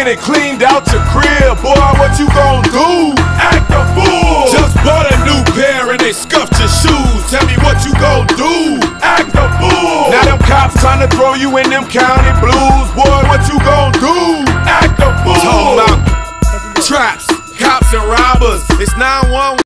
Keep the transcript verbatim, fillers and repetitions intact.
and cleaned out your crib. Boy, what you gon' do? Act a fool. Just bought a new pair and they scuffed your shoes. Tell me what you gon' do? Act a fool. Now them cops tryna throw you in them county blues. Boy, what you gon' do? Act a fool. Talking about traps, cops and robbers. It's nine one one.